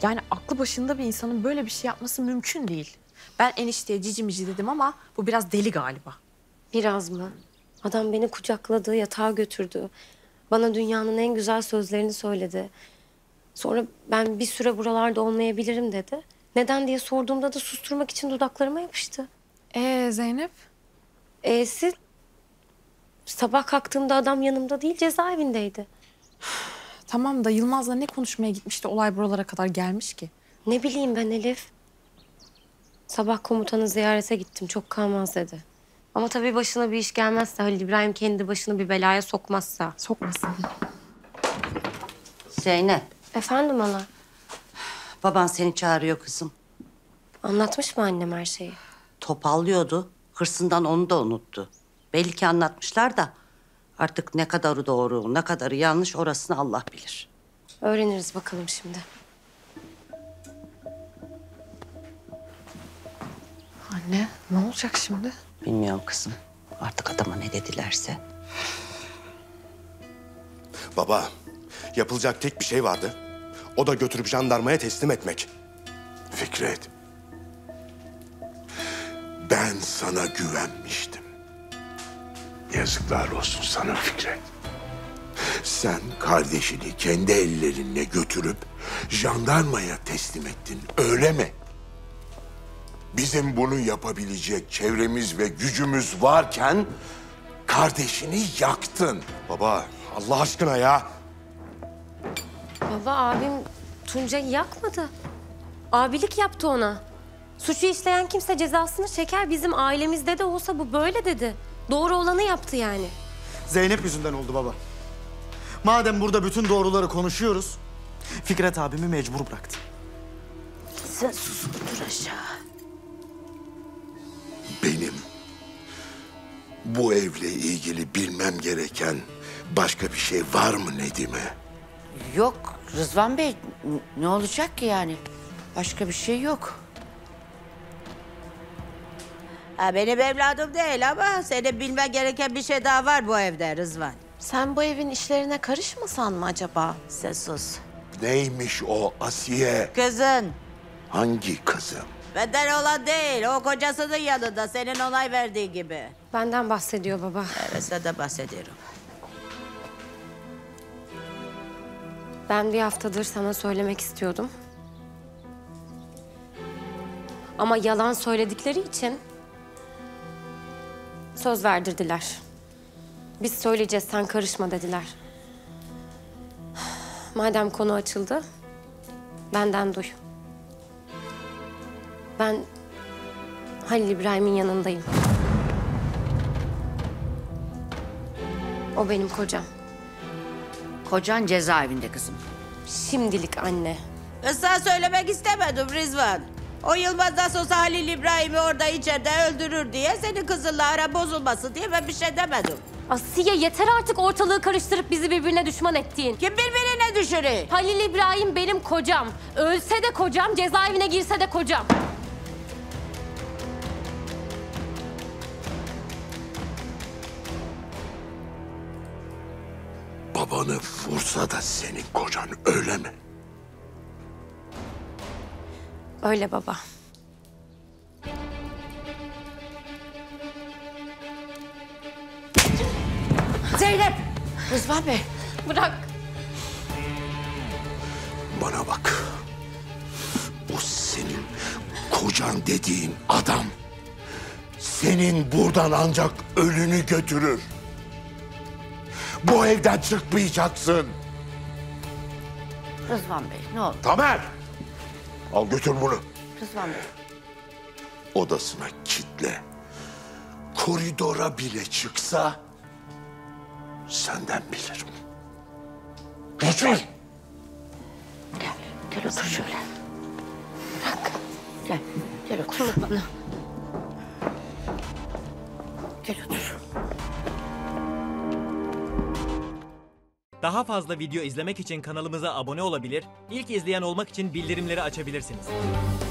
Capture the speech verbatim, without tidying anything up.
Yani aklı başında bir insanın böyle bir şey yapması mümkün değil. Ben enişteye cici mici dedim ama bu biraz deli galiba. Biraz mı? Adam beni kucakladı, yatağa götürdü. Bana dünyanın en güzel sözlerini söyledi. Sonra ben bir süre buralarda olmayabilirim dedi. Neden diye sorduğumda da susturmak için dudaklarıma yapıştı. Ee Zeynep? E'si sabah kalktığımda adam yanımda değil, cezaevindeydi. Tamam da Yılmaz'la ne konuşmaya gitmişti olay buralara kadar gelmiş ki? Ne bileyim ben Elif. Sabah komutanı ziyarete gittim, çok kalmaz dedi. Ama tabii başına bir iş gelmezse, Halil İbrahim kendi başını bir belaya sokmazsa. Sokmasın. Zeynep, Efendim hala? baban seni çağırıyor kızım. Anlatmış mı annem her şeyi? Topallıyordu, hırsından onu da unuttu. Belli ki anlatmışlar da artık ne kadarı doğru, ne kadarı yanlış orasını Allah bilir. Öğreniriz bakalım şimdi. Anne ne olacak şimdi? Bilmiyorum kızım, artık adama ne dedilerse. Baba, yapılacak tek bir şey vardı. O da götürüp jandarmaya teslim etmek. Fikret, ben sana güvenmiştim. Yazıklar olsun sana Fikret. Sen kardeşini kendi ellerinle götürüp jandarmaya teslim ettin, öyle mi? Bizim bunu yapabilecek çevremiz ve gücümüz varken kardeşini yaktın. Baba, Allah aşkına ya. Baba abim Tuncay'ı yakmadı. Abilik yaptı ona. Suçu işleyen kimse cezasını çeker. Bizim ailemizde de olsa bu böyle dedi. Doğru olanı yaptı yani. Zeynep yüzünden oldu baba. Madem burada bütün doğruları konuşuyoruz, Fikret abimi mecbur bıraktı. Sen sus, otur aşağı. Benim bu evle ilgili bilmem gereken başka bir şey var mı Nedim'e? Yok Rızvan Bey, n- ne olacak ki yani? Başka bir şey yok. Ha, benim evladım değil ama senin bilmen gereken bir şey daha var bu evde Rızvan. Sen bu evin işlerine karışmasan mı acaba? Sen sus. Neymiş o Asiye? Kızın. Hangi kızım? Benden olan değil, o kocasının yanında senin onay verdiğin gibi. Benden bahsediyor baba. Evet, senden bahsediyorum. Ben bir haftadır sana söylemek istiyordum. Ama yalan söyledikleri için söz verdirdiler. Biz söyleyeceğiz, sen karışma dediler. Madem konu açıldı, benden duy. Ben Halil İbrahim'in yanındayım. O benim kocam. Kocan cezaevinde kızım. Şimdilik anne. Kız sana söylemek istemedim Rızvan. O Yılmaz nasıl olsa Halil İbrahim'i orada içeride öldürür diye senin kızınla ara bozulmasın diye ben bir şey demedim. Asiye yeter artık ortalığı karıştırıp bizi birbirine düşman ettiğin. Kim birbirine düşürür? Halil İbrahim benim kocam. Ölse de kocam, cezaevine girse de kocam. Babanı vursa da senin kocan, öyle mi? Öyle baba. Zeynep! Rızvan Bey! Bırak. Bana bak. O senin kocan dediğin adam senin buradan ancak ölünü götürür. Bu evden çıkmayacaksın. Rızvan Bey, ne olur? Tamer! Al götür bunu. Rızvan Bey. Odasına kitle. Koridora bile çıksa senden bilirim. Götür. Gel, gel otur şöyle. Bırak. Gel, gel otur. Bana. Gel otur. Daha fazla video izlemek için kanalımıza abone olabilir, ilk izleyen olmak için bildirimleri açabilirsiniz.